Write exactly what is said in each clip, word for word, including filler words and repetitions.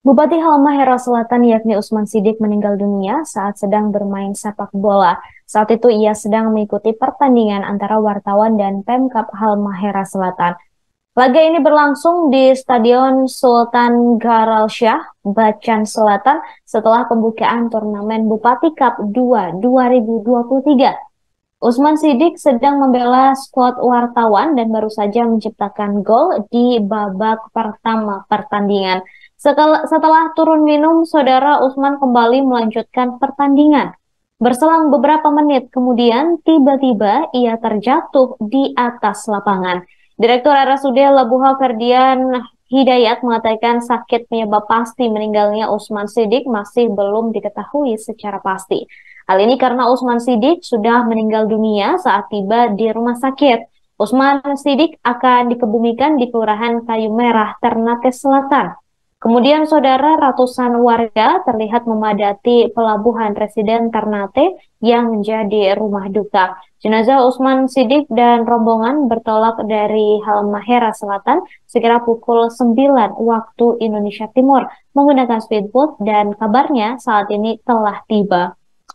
Bupati Halmahera Selatan yakni Usman Sidik meninggal dunia saat sedang bermain sepak bola. Saat itu ia sedang mengikuti pertandingan antara wartawan dan Pemkab Halmahera Selatan. Laga ini berlangsung di Stadion Sultan Garalsyah, Bacan Selatan setelah pembukaan turnamen Bupati Cup dua dua ribu dua puluh tiga. Usman Sidik sedang membela skuad wartawan dan baru saja menciptakan gol di babak pertama pertandingan. Setelah turun minum, saudara Usman kembali melanjutkan pertandingan. Berselang beberapa menit kemudian, tiba-tiba ia terjatuh di atas lapangan. Direktur R S U D Labuha Ferdian Hidayat mengatakan sakit penyebab pasti meninggalnya Usman Sidik masih belum diketahui secara pasti. Hal ini karena Usman Sidik sudah meninggal dunia saat tiba di rumah sakit. Usman Sidik akan dikebumikan di Kelurahan Kayu Merah, Ternate Selatan. Kemudian saudara, ratusan warga terlihat memadati pelabuhan residen Ternate yang menjadi rumah duka. Jenazah Usman Sidik dan rombongan bertolak dari Halmahera Selatan sekira pukul sembilan waktu Indonesia Timur menggunakan speedboat dan kabarnya saat ini telah tiba.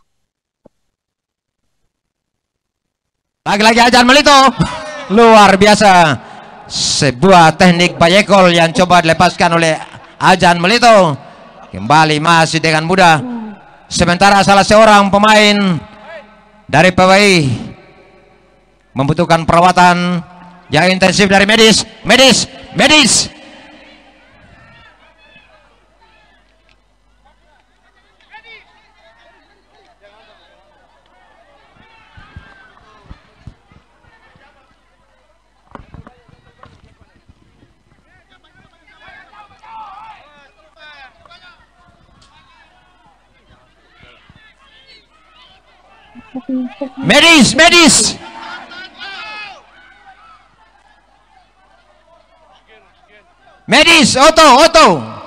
Lagi-lagi Ajan Melito, luar biasa, sebuah teknik bayekol yang coba dilepaskan oleh Ajan Melito, kembali masih dengan mudah. Sementara salah seorang pemain dari P W I membutuhkan perawatan yang intensif dari medis, medis, medis. Medis, medis. Medis, Oto, Oto.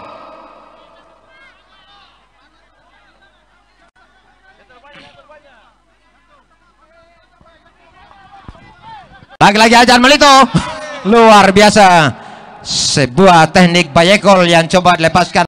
Lagi-lagi Ajan Melito, luar biasa, sebuah teknik bayekol yang coba dilepaskan